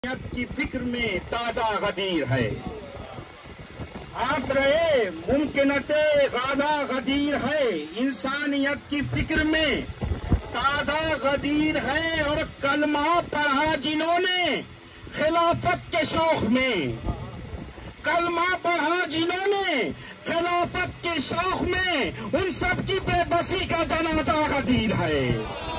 की फिक्र में ताजा गदीर है। आसरे मुमकिनते गाजा गदीर है। इंसानियत की फिक्र में ताजा गदीर है। और कलमा पढ़ा जिन्होंने खिलाफत के शौक में, कलमा पढ़ा जिन्होंने खिलाफत के शौक में, उन सब की बेबसी का जनाजा गदीर है।